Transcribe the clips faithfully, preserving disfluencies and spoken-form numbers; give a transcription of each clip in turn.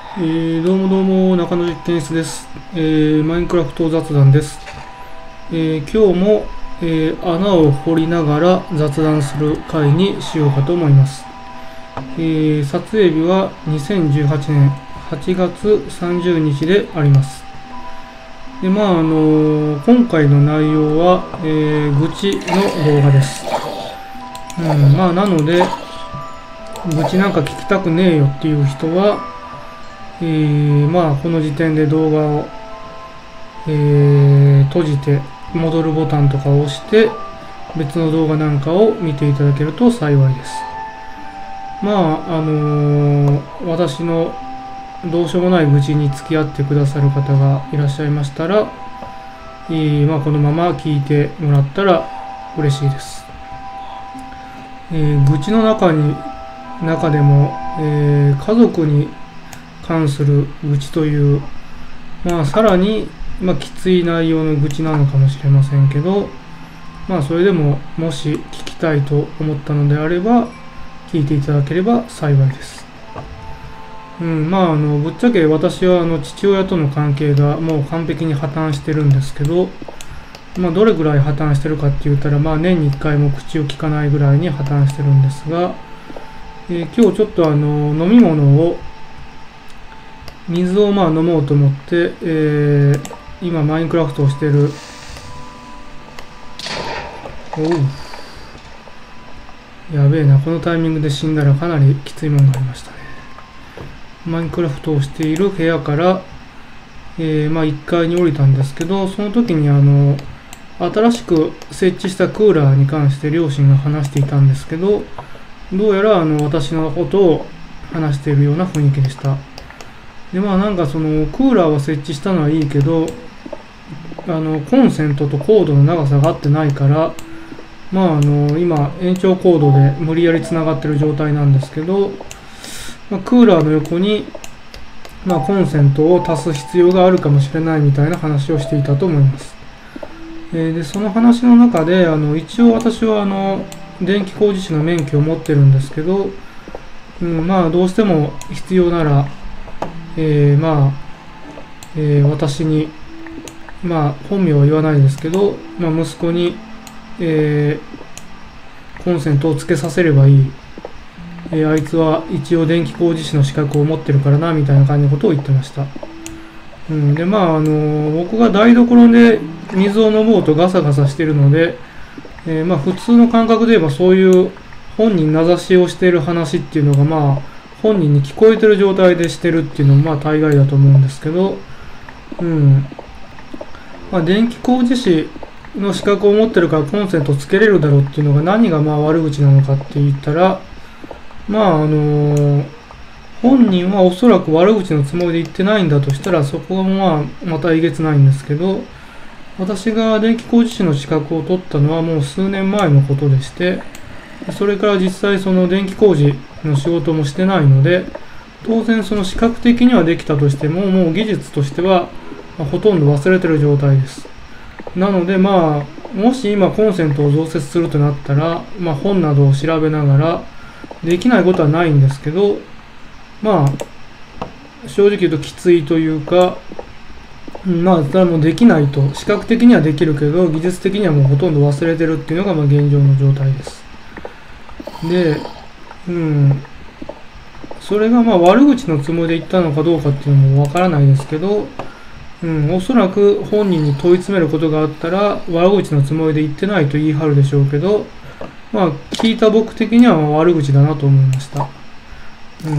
えー、どうもどうも、中野実験室です。えー、マインクラフト雑談です。えー、今日も、えー、穴を掘りながら雑談する回にしようかと思います。えー、撮影日はにせんじゅうはちねんはちがつさんじゅうにちであります。で、まあ、あのー、今回の内容は、えー、愚痴の動画です。うん、まあ、なので、愚痴なんか聞きたくねえよっていう人は、えー、まあこの時点で動画を、えー、閉じて戻るボタンとかを押して別の動画なんかを見ていただけると幸いです。まああのー、私のどうしようもない愚痴に付き合ってくださる方がいらっしゃいましたら、えー、まあこのまま聞いてもらったら嬉しいです。えー、愚痴の中に中でも、えー、家族に関する愚痴という、まあ、さらに、まあ、きつい内容の愚痴なのかもしれませんけど、まあ、それでももし聞きたいと思ったのであれば聞いていただければ幸いです。うん、まああのぶっちゃけ私はあの父親との関係がもう完璧に破綻してるんですけど、まあ、どれぐらい破綻してるかって言ったら、まあ、年にいっかいも口を聞かないぐらいに破綻してるんですが、えー、今日ちょっとあの飲み物を水をまあ飲もうと思って、えー、今マインクラフトをしてる。おう、やべえな、このタイミングで死んだらかなりきついものがありましたね。マインクラフトをしている部屋から、えー、まあいっかいに降りたんですけど、その時にあの新しく設置したクーラーに関して両親が話していたんですけど、どうやらあの私のことを話しているような雰囲気でした。でまあなんかそのクーラーを設置したのはいいけど、あのコンセントとコードの長さが合ってないから、まああの今延長コードで無理やりつながってる状態なんですけど、まあ、クーラーの横に、まあ、コンセントを足す必要があるかもしれないみたいな話をしていたと思います。えー、でその話の中であの一応私はあの電気工事士の免許を持ってるんですけど、うん、まあどうしても必要ならえー、まあ、えー、私に、まあ、本名は言わないですけど、まあ、息子に、えー、コンセントをつけさせればいい。えー、あいつは一応電気工事士の資格を持ってるからな、みたいな感じのことを言ってました。うん、で、まあ、あのー、僕が台所で水を飲もうとガサガサしてるので、えー、まあ、普通の感覚で言えばそういう本人名指しをしている話っていうのが、まあ、本人に聞こえてる状態でしてるっていうのもまあ大概だと思うんですけど、うん。まあ、電気工事士の資格を持ってるからコンセントつけれるだろうっていうのが何がまあ悪口なのかって言ったら、まああのー、本人はおそらく悪口のつもりで言ってないんだとしたら、そこはまあまたえげつないんですけど、私が電気工事士の資格を取ったのはもう数年前のことでして、それから実際その電気工事の仕事もしてないので、当然その視覚的にはできたとしても、もう技術としてはほとんど忘れてる状態です。なのでまあ、もし今コンセントを増設するとなったら、まあ本などを調べながら、できないことはないんですけど、まあ、正直言うときついというか、まあ、それはもうできないと、視覚的にはできるけど、技術的にはもうほとんど忘れてるっていうのがまあ現状の状態です。で、うん、それがまあ悪口のつもりで言ったのかどうかっていうのもわからないですけど、うん、おそらく本人に問い詰めることがあったら悪口のつもりで言ってないと言い張るでしょうけど、まあ聞いた僕的には悪口だなと思いました。うん、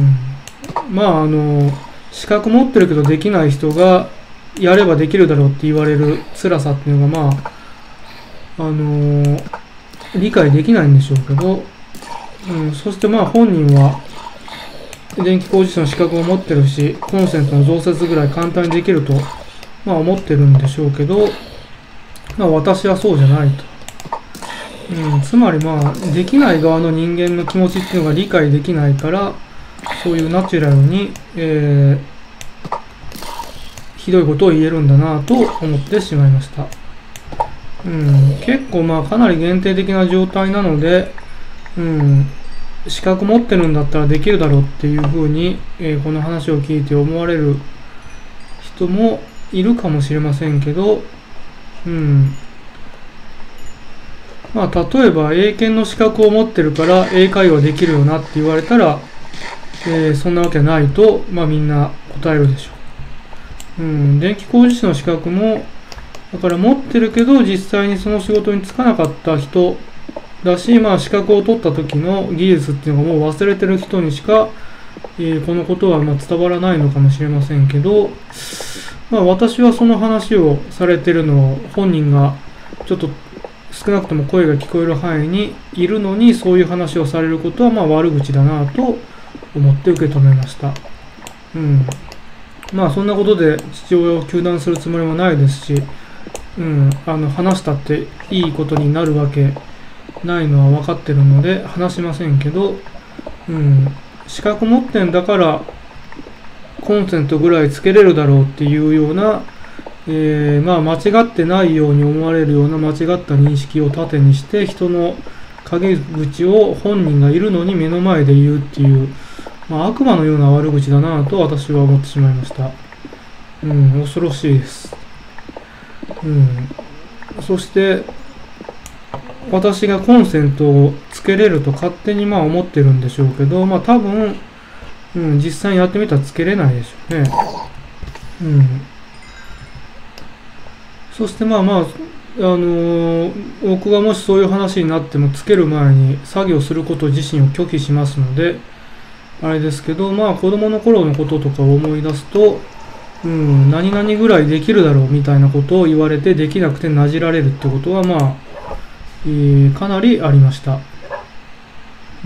まああの資格持ってるけどできない人がやればできるだろうって言われる辛さっていうのがまああの理解できないんでしょうけど、うん、そしてまあ本人は電気工事士の資格を持ってるし、コンセントの増設ぐらい簡単にできると、まあ、思ってるんでしょうけど、まあ、私はそうじゃないと。うん、つまりまあできない側の人間の気持ちっていうのが理解できないから、そういうナチュラルに、えー、ひどいことを言えるんだなと思ってしまいました。うん、結構まあかなり限定的な状態なので、うん、 資格持ってるんだったらできるだろうっていうふうに、えーこの話を聞いて思われる人もいるかもしれませんけど、うん。まあ、例えば、英検の資格を持ってるから英会話できるよなって言われたら、えーそんなわけないと、まあみんな答えるでしょう。うん。電気工事士の資格も、だから持ってるけど、実際にその仕事に就かなかった人だし、まあ資格を取った時の技術っていうのがもう忘れてる人にしか、えーこのことはまあ伝わらないのかもしれませんけど、まあ私はその話をされてるのを本人がちょっと少なくとも声が聞こえる範囲にいるのにそういう話をされることはまあ悪口だなと思って受け止めました。うん。まあそんなことで父親を糾弾するつもりもないですし、うん、あの話したっていいことになるわけないのは分かってるので話しませんけど、うん、資格持ってんだからコンセントぐらいつけれるだろうっていうような、えー、まあ間違ってないように思われるような間違った認識を盾にして人の陰口を本人がいるのに目の前で言うっていう、まあ、悪魔のような悪口だなと私は思ってしまいました。うん、恐ろしいです。うん、そして私がコンセントをつけれると勝手にまあ思ってるんでしょうけど、まあ多分、うん、実際にやってみたらつけれないでしょうね。うん。そしてまあまあ、あのー僕がもしそういう話になってもつける前に作業すること自身を拒否しますので、あれですけど、まあ子供の頃のこととかを思い出すと、うん、何々ぐらいできるだろうみたいなことを言われてできなくてなじられるってことはまあ、えーかなりありました。うん。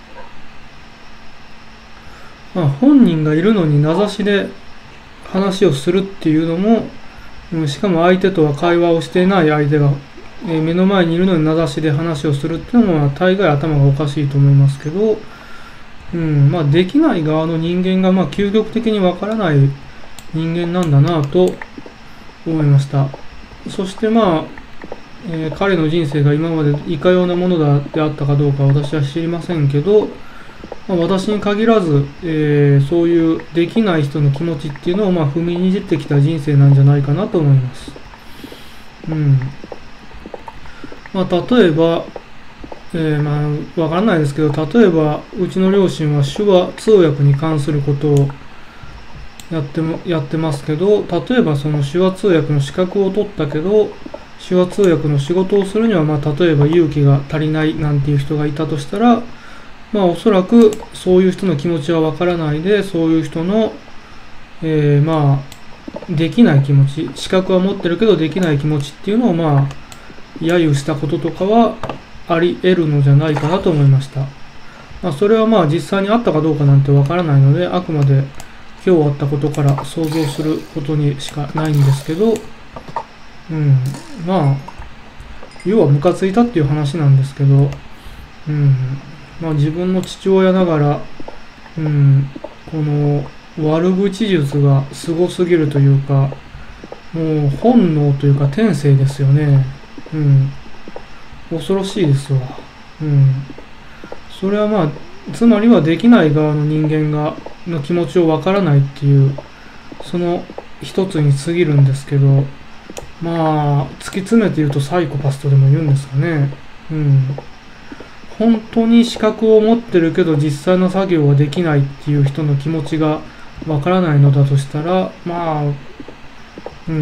まあ本人がいるのに名指しで話をするっていうのも、うんしかも相手とは会話をしていない相手が、えー目の前にいるのに名指しで話をするっていうのは大概頭がおかしいと思いますけど、うん、まあできない側の人間がまあ究極的にわからない人間なんだなと思いました。そしてまあ、えー彼の人生が今までいかようなものだであったかどうか私は知りませんけど、まあ、私に限らず、えーそういうできない人の気持ちっていうのをまあ踏みにじってきた人生なんじゃないかなと思います。うん。まあ例えば、えーまあわからないですけど、例えばうちの両親は手話通訳に関することをやってもやってますけど、例えばその手話通訳の資格を取ったけど、手話通訳の仕事をするには、まあ、例えば勇気が足りないなんていう人がいたとしたら、まあ、おそらくそういう人の気持ちはわからないで、そういう人の、えー、まあ、できない気持ち、資格は持ってるけどできない気持ちっていうのを、まあ、揶揄したこととかはあり得るのじゃないかなと思いました。まあ、それはまあ、実際にあったかどうかなんてわからないので、あくまで今日あったことから想像することにしかないんですけど、うん、まあ、要はムカついたっていう話なんですけど、うん、まあ自分の父親ながら、うん、この悪口術がすごすぎるというか、もう本能というか天性ですよね。うん、恐ろしいですわ。うん、それはまあ、つまりはできない側の人間が、の気持ちをわからないっていう、その一つに過ぎるんですけど、まあ、突き詰めて言うとサイコパスとでも言うんですかね。うん。本当に資格を持ってるけど実際の作業ができないっていう人の気持ちがわからないのだとしたら、まあ、うん。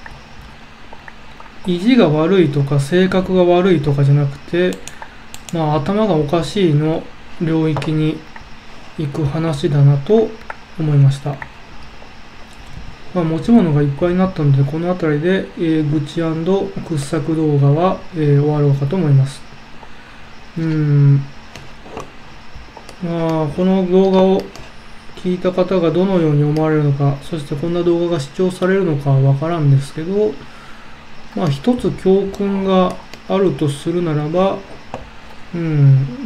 意地が悪いとか性格が悪いとかじゃなくて、まあ頭がおかしいの領域に行く話だなと思いました。まあ、持ち物がいっぱいになったので、この辺りで、えー、愚痴掘削動画は、えー終わろうかと思います。うーん。まあ、この動画を聞いた方がどのように思われるのか、そしてこんな動画が視聴されるのかはわからんですけど、まあ、一つ教訓があるとするならば、うん、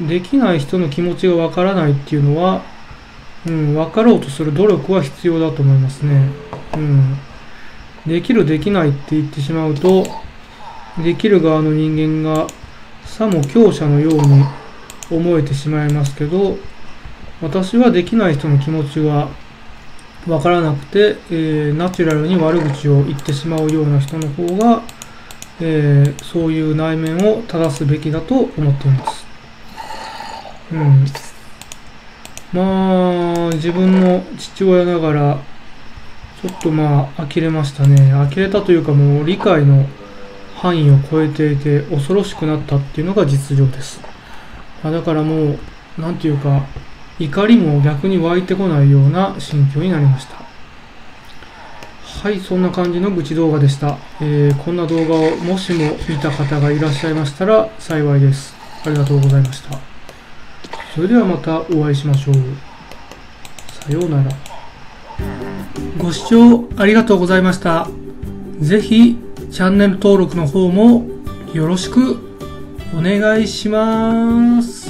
できない人の気持ちがわからないっていうのは、うん、分かろうとする努力は必要だと思いますね。うん。できるできないって言ってしまうと、できる側の人間がさも強者のように思えてしまいますけど、私はできない人の気持ちがわからなくて、えー、ナチュラルに悪口を言ってしまうような人の方が、えー、そういう内面を正すべきだと思っています。うん。まあ、自分の父親ながら、ちょっとまあ、呆れましたね。呆れたというかもう理解の範囲を超えていて恐ろしくなったっていうのが実情です。だからもう、なんていうか、怒りも逆に湧いてこないような心境になりました。はい、そんな感じの愚痴動画でした。えー、こんな動画をもしも見た方がいらっしゃいましたら幸いです。ありがとうございました。それではまたお会いしましょう。さようなら。ご視聴ありがとうございました。ぜひチャンネル登録の方もよろしくお願いします。